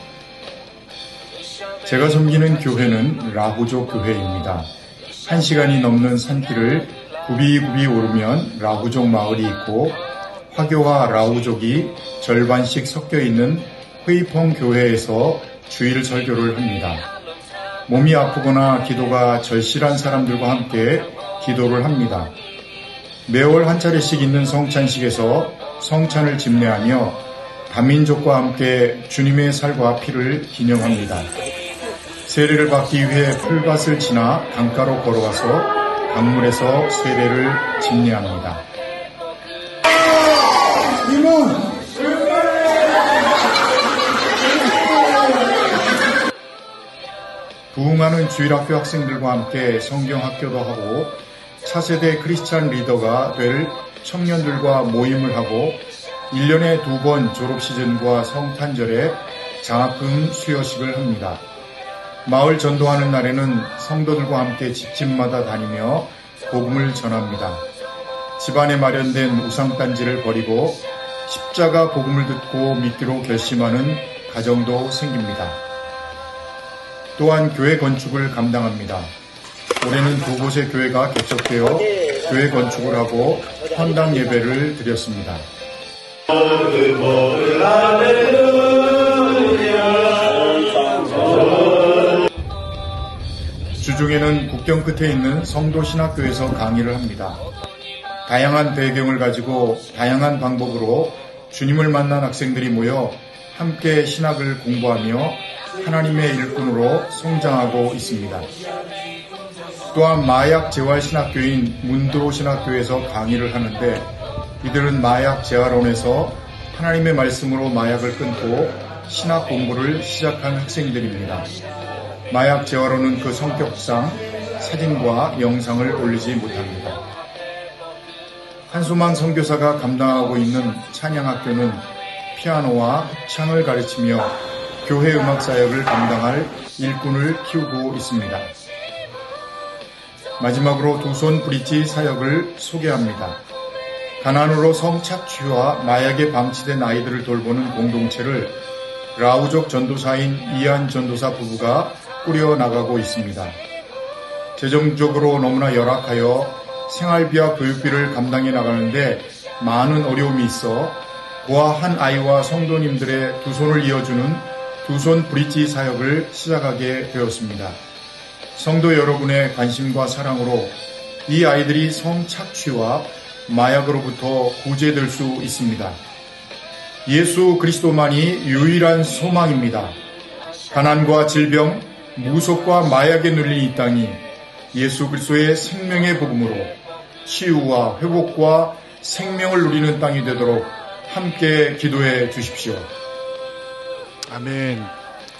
제가 섬기는 교회는 라후족 교회입니다. 1시간이 넘는 산길을 굽이굽이 오르면 라후족 마을이 있고 화교와 라후족이 절반씩 섞여 있는 회이펑 교회에서 주일 설교를 합니다. 몸이 아프거나 기도가 절실한 사람들과 함께 기도를 합니다. 매월 한 차례씩 있는 성찬식에서 성찬을 집례하며 다민족과 함께 주님의 살과 피를 기념합니다. 세례를 받기 위해 풀밭을 지나 강가로 걸어가서 강물에서 세례를 집례합니다. 부흥하는 주일학교 학생들과 함께 성경학교도 하고 차세대 크리스찬 리더가 될 청년들과 모임을 하고 1년에 2번 졸업시즌과 성탄절에 장학금 수여식을 합니다. 마을 전도하는 날에는 성도들과 함께 집집마다 다니며 복음을 전합니다. 집안에 마련된 우상단지를 버리고 십자가 복음을 듣고 믿기로 결심하는 가정도 생깁니다. 또한 교회 건축을 감당합니다. 올해는 2곳의 교회가 개척되어 교회 건축을 하고 헌당 예배를 드렸습니다. 주중에는 국경 끝에 있는 성도 신학교에서 강의를 합니다. 다양한 배경을 가지고 다양한 방법으로 주님을 만난 학생들이 모여 함께 신학을 공부하며 하나님의 일꾼으로 성장하고 있습니다. 또한 마약 재활 신학교인 문드로 신학교에서 강의를 하는데 이들은 마약 재활원에서 하나님의 말씀으로 마약을 끊고 신학 공부를 시작한 학생들입니다. 마약 재활원은 그 성격상 사진과 영상을 올리지 못합니다. 한수만 선교사가 감당하고 있는 찬양학교는 피아노와 합창을 가르치며 교회 음악 사역을 감당할 일꾼을 키우고 있습니다. 마지막으로 두손 브릿지 사역을 소개합니다. 가난으로 성착취와 마약에 방치된 아이들을 돌보는 공동체를 라후족 전도사인 이한 전도사 부부가 꾸려나가고 있습니다. 재정적으로 너무나 열악하여 생활비와 교육비를 감당해 나가는데 많은 어려움이 있어 그와 한 아이와 성도님들의 두 손을 이어주는 두손 브릿지 사역을 시작하게 되었습니다. 성도 여러분의 관심과 사랑으로 이 아이들이 성착취와 마약으로부터 구제될 수 있습니다. 예수 그리스도만이 유일한 소망입니다. 가난과 질병, 무속과 마약에 눌린 이 땅이 예수 그리스도의 생명의 복음으로 치유와 회복과 생명을 누리는 땅이 되도록 함께 기도해 주십시오. 아멘.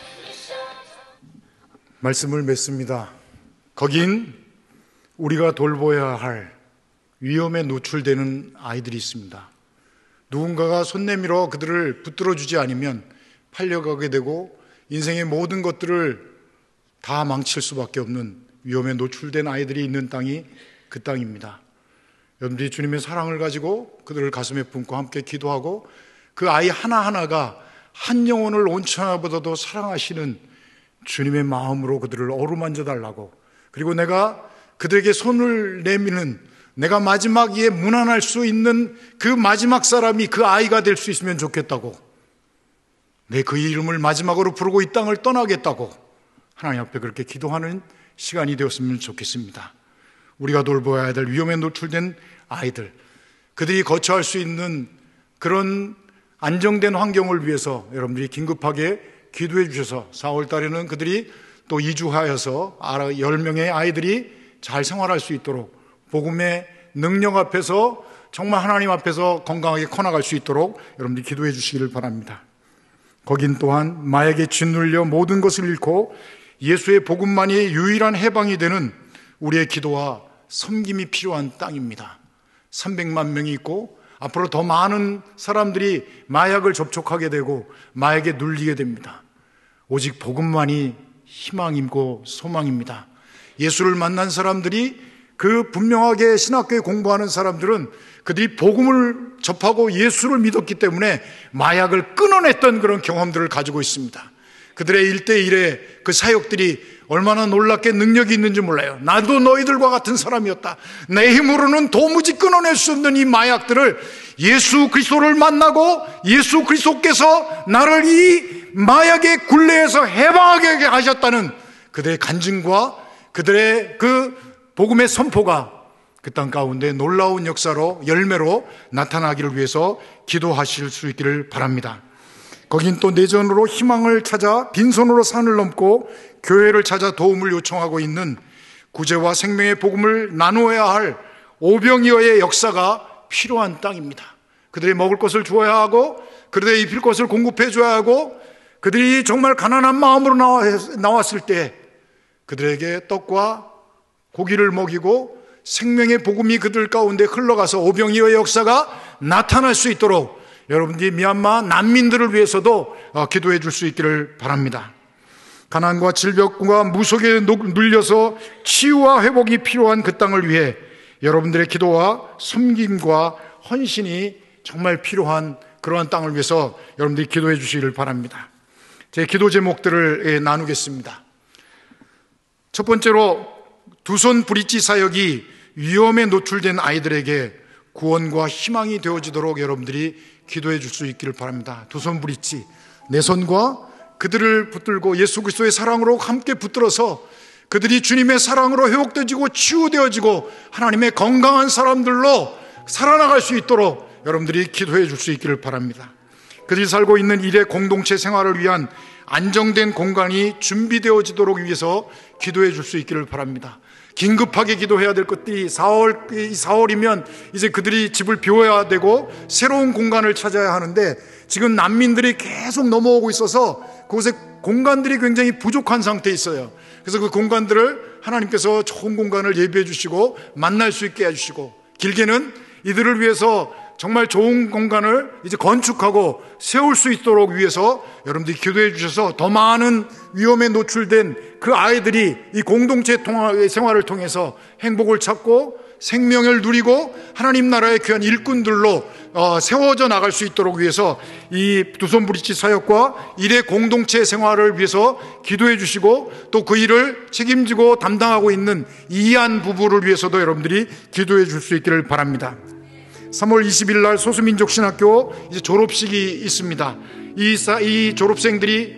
말씀을 맺습니다. 거긴 우리가 돌보아야 할 위험에 노출되는 아이들이 있습니다. 누군가가 손 내밀어 그들을 붙들어주지 않으면 팔려가게 되고 인생의 모든 것들을 다 망칠 수밖에 없는 위험에 노출된 아이들이 있는 땅이 그 땅입니다. 여러분들이 주님의 사랑을 가지고 그들을 가슴에 품고 함께 기도하고 그 아이 하나하나가 한 영혼을 온천하보다도 사랑하시는 주님의 마음으로 그들을 어루만져 달라고, 그리고 내가 그들에게 손을 내미는, 내가 마지막에 문안할 수 있는 그 마지막 사람이 그 아이가 될 수 있으면 좋겠다고, 내 그 이름을 마지막으로 부르고 이 땅을 떠나겠다고 하나님 앞에 그렇게 기도하는 시간이 되었으면 좋겠습니다. 우리가 돌보아야 될 위험에 노출된 아이들, 그들이 거처할 수 있는 그런 안정된 환경을 위해서 여러분들이 긴급하게 기도해 주셔서 4월 달에는 그들이 또 이주하여서 10명의 아이들이 잘 생활할 수 있도록 복음의 능력 앞에서 정말 하나님 앞에서 건강하게 커나갈 수 있도록 여러분들이 기도해 주시기를 바랍니다. 거긴 또한 마약에 짓눌려 모든 것을 잃고 예수의 복음만이 유일한 해방이 되는 우리의 기도와 섬김이 필요한 땅입니다. 300만 명이 있고 앞으로 더 많은 사람들이 마약을 접촉하게 되고 마약에 눌리게 됩니다. 오직 복음만이 희망이고 소망입니다. 예수를 만난 사람들이, 그 분명하게 신학교에 공부하는 사람들은 그들이 복음을 접하고 예수를 믿었기 때문에 마약을 끊어냈던 그런 경험들을 가지고 있습니다. 그들의 1대1의 그 사역들이 얼마나 놀랍게 능력이 있는지 몰라요. 나도 너희들과 같은 사람이었다. 내 힘으로는 도무지 끊어낼 수 없는 이 마약들을 예수 그리스도를 만나고 예수 그리스도께서 나를 이 마약의 굴레에서 해방하게 하셨다는 그들의 간증과 그들의 그 복음의 선포가 그 땅 가운데 놀라운 역사로, 열매로 나타나기를 위해서 기도하실 수 있기를 바랍니다. 거긴 또 내전으로 희망을 찾아 빈손으로 산을 넘고 교회를 찾아 도움을 요청하고 있는 구제와 생명의 복음을 나누어야 할 오병이어의 역사가 필요한 땅입니다. 그들이 먹을 것을 주어야 하고 그들의 입힐 것을 공급해 줘야 하고, 그들이 정말 가난한 마음으로 나왔을 때 그들에게 떡과 고기를 먹이고 생명의 복음이 그들 가운데 흘러가서 오병이어의 역사가 나타날 수 있도록 여러분들이 미얀마 난민들을 위해서도 기도해 줄 수 있기를 바랍니다. 가난과 질병과 무속에 눌려서 치유와 회복이 필요한 그 땅을 위해 여러분들의 기도와 섬김과 헌신이 정말 필요한 그러한 땅을 위해서 여러분들이 기도해 주시기를 바랍니다. 제 기도 제목들을 나누겠습니다. 첫 번째로, 두손 브릿지 사역이 위험에 노출된 아이들에게 구원과 희망이 되어지도록 여러분들이 기도해 줄 수 있기를 바랍니다. 두손 브릿지, 내 손과 그들을 붙들고 예수 그리스도의 사랑으로 함께 붙들어서 그들이 주님의 사랑으로 회복되어지고 치유되어지고 하나님의 건강한 사람들로 살아나갈 수 있도록 여러분들이 기도해 줄 수 있기를 바랍니다. 그들이 살고 있는 일의 공동체 생활을 위한 안정된 공간이 준비되어지도록 위해서 기도해 줄 수 있기를 바랍니다. 긴급하게 기도해야 될 것들이 4월이면 이제 그들이 집을 비워야 되고 새로운 공간을 찾아야 하는데, 지금 난민들이 계속 넘어오고 있어서 그곳에 공간들이 굉장히 부족한 상태에 있어요. 그래서 그 공간들을 하나님께서 좋은 공간을 예비해 주시고 만날 수 있게 해주시고, 길게는 이들을 위해서 정말 좋은 공간을 이제 건축하고 세울 수 있도록 위해서 여러분들이 기도해 주셔서 더 많은 위험에 노출된 그 아이들이 이 공동체 생활을 통해서 행복을 찾고 생명을 누리고 하나님 나라의 귀한 일꾼들로 세워져 나갈 수 있도록 위해서 이 두손 브릿지 사역과 일의 공동체 생활을 위해서 기도해 주시고, 또 그 일을 책임지고 담당하고 있는 이한 부부를 위해서도 여러분들이 기도해 줄 수 있기를 바랍니다. 3월 20일 날 소수민족신학교 이제 졸업식이 있습니다. 이 졸업생들이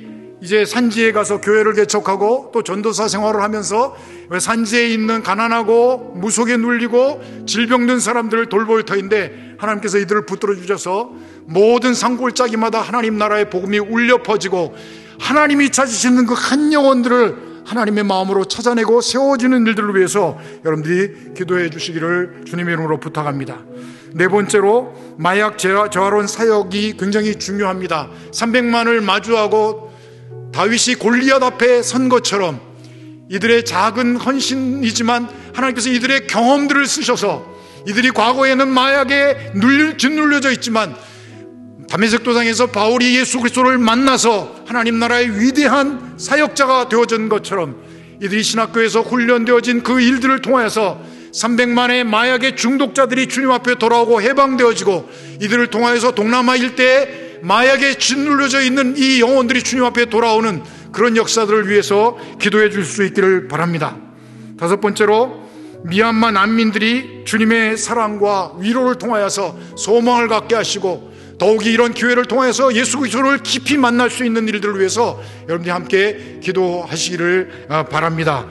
이제 산지에 가서 교회를 개척하고 또 전도사 생활을 하면서 산지에 있는 가난하고 무속에 눌리고 질병든 사람들을 돌볼 터인데 하나님께서 이들을 붙들어 주셔서 모든 산골짜기마다 하나님 나라의 복음이 울려 퍼지고 하나님이 찾으시는 그 한 영혼들을 하나님의 마음으로 찾아내고 세워지는 일들을 위해서 여러분들이 기도해 주시기를 주님의 이름으로 부탁합니다. 네 번째로 마약 재활원 사역이 굉장히 중요합니다. 300만을 마주하고 다윗이 골리앗 앞에 선 것처럼 이들의 작은 헌신이지만 하나님께서 이들의 경험들을 쓰셔서 이들이 과거에는 마약에 짓눌려져 있지만 다메섹 도상에서 바울이 예수 그리스도를 만나서 하나님 나라의 위대한 사역자가 되어진 것처럼 이들이 신학교에서 훈련되어진 그 일들을 통하여서 300만의 마약의 중독자들이 주님 앞에 돌아오고 해방되어지고 이들을 통하여서 동남아 일대에 마약에 짓눌려져 있는 이 영혼들이 주님 앞에 돌아오는 그런 역사들을 위해서 기도해 줄 수 있기를 바랍니다. 다섯 번째로 미얀마 난민들이 주님의 사랑과 위로를 통하여서 소망을 갖게 하시고 더욱이 이런 기회를 통해서 예수 그리스도를 깊이 만날 수 있는 일들을 위해서 여러분들이 함께 기도하시기를 바랍니다.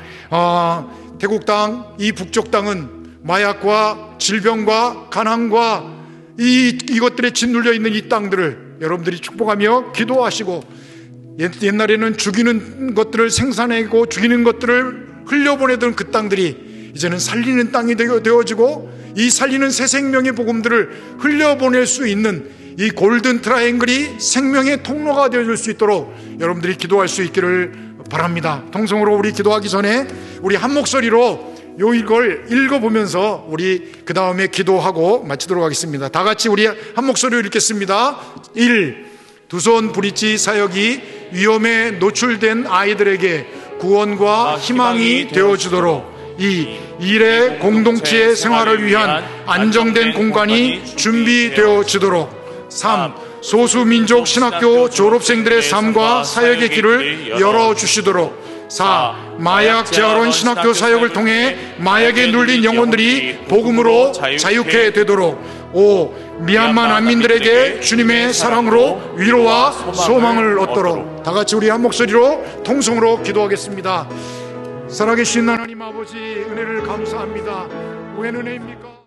태국 땅, 이 북쪽 땅은 마약과 질병과 가난과 이것들에 짓눌려 있는 이 땅들을 여러분들이 축복하며 기도하시고 옛날에는 죽이는 것들을 생산하고 죽이는 것들을 흘려보내던 그 땅들이 이제는 살리는 땅이 되어지고 이 살리는 새 생명의 복음들을 흘려보낼 수 있는 이 골든 트라이앵글이 생명의 통로가 되어줄 수 있도록 여러분들이 기도할 수 있기를 바랍니다. 통성으로 우리 기도하기 전에 우리 한 목소리로 이걸 읽어보면서 우리 그 다음에 기도하고 마치도록 하겠습니다. 다 같이 우리 한 목소리로 읽겠습니다. 1. 두손 브릿지 사역이 위험에 노출된 아이들에게 구원과 희망이 되어주도록 2. 일의 공동체의 생활을 위한 안정된 공간이 준비되어지도록 3. 소수민족 신학교 졸업생들의 삶과 사역의 길을 열어주시도록 4. 마약 재활원 신학교 사역을 통해 마약에 눌린 영혼들이 복음으로 자유케 되도록 5. 미얀마 난민들에게 주님의 사랑으로 위로와 소망을 얻도록 다 같이 우리 한 목소리로 통성으로 기도하겠습니다. 살아계신 하나님 아버지 은혜를 감사합니다. 웬 은혜입니까?